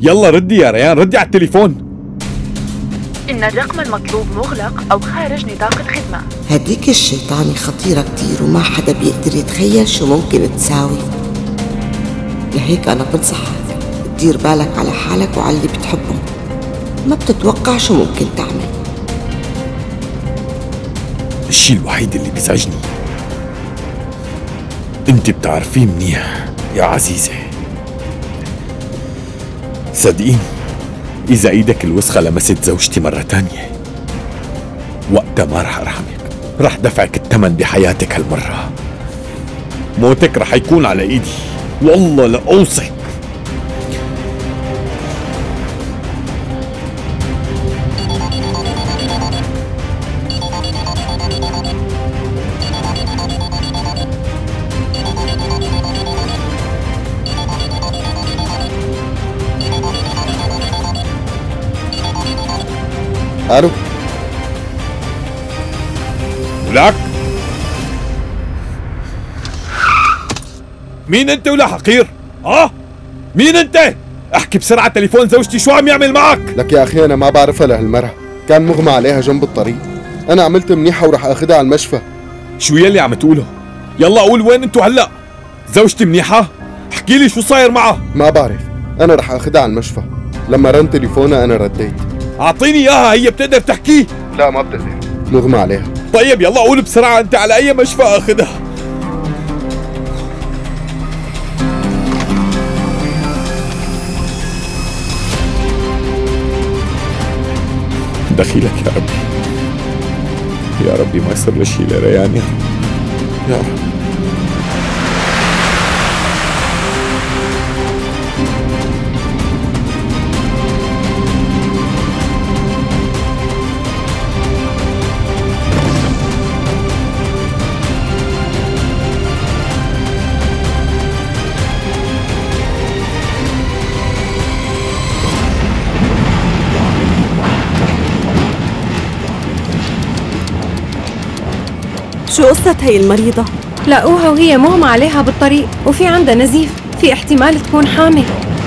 يلا ردي يا ريان، ردي على التليفون. إن الرقم المطلوب مغلق أو خارج نطاق الخدمة. هديك الشيطانة خطيرة كتير وما حدا بيقدر يتخيل شو ممكن تساوي. لهيك أنا بنصحك تدير بالك على حالك وعلى اللي بتحبهم، ما بتتوقع شو ممكن تعمل. الشيء الوحيد اللي بيزعجني انت بتعرفيه منيح يا عزيزة، صدقيني إذا إيدك الوسخة لمست زوجتي مرة تانية وقتها ما رح أرحمك، رح دفعك الثمن بحياتك هالمرة. موتك رح يكون على إيدي، والله لأوصك. الو ولك مين انت ولا حقير؟ مين انت؟ احكي بسرعة، تليفون زوجتي شو عم يعمل معك؟ لك يا اخي انا ما بعرفها لهالمرة، كان مغمى عليها جنب الطريق. انا عملت منيحة ورح اخذها على المشفى. شو يلي عم تقوله؟ يلا قول وين انتو هلا؟ زوجتي منيحة؟ احكي لي شو صاير معها؟ ما بعرف، انا رح اخذها على المشفى. لما رن تليفونها انا رديت. اعطيني اياها، هي بتقدر تحكي؟ لا ما بتقدر، مغمى عليها. طيب يلا قول بسرعة، انت على اي مشفى اخذها؟ دخيلك يا ربي، يا ربي ما يصير لي شيء لريان يا رب. شو قصة هي المريضة؟ لقوها وهي مغمى عليها بالطريق وفي عندها نزيف، في احتمال تكون حامل.